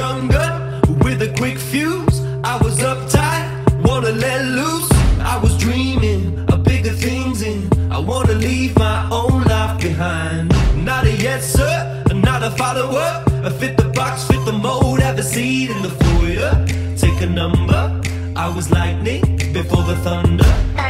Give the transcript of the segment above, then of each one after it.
young gun with a quick fuse. I was uptight, wanna let loose. I was dreaming of bigger things and I wanna leave my own life behind. Not a yes sir, not a follower. I fit the box, fit the mold, have a seat in the foyer. Take a number, I was lightning before the thunder.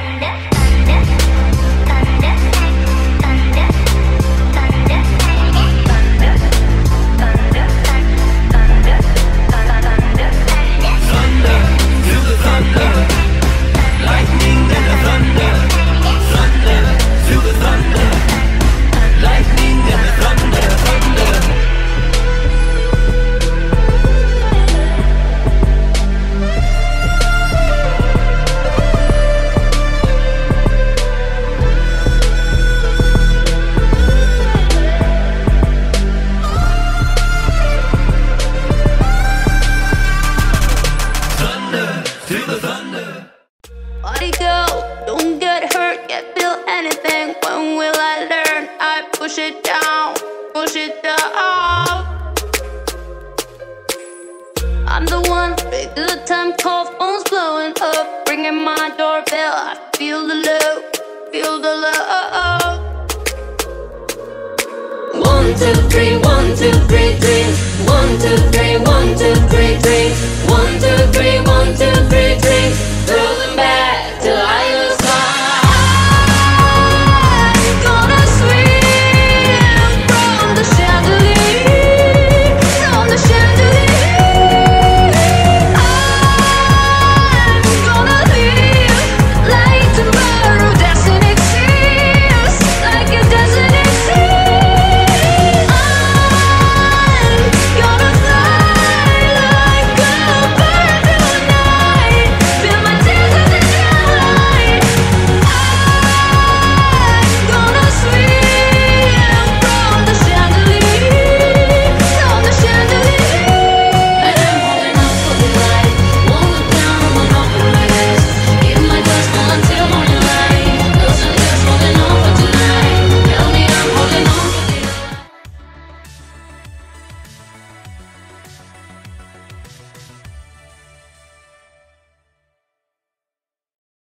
Body go, don't get hurt, can't feel anything. When will I learn? I push it down, push it down. I'm the one, big good time call, phone's blowing up, ringing my doorbell. I feel the love, feel the love. 1, 2, 3.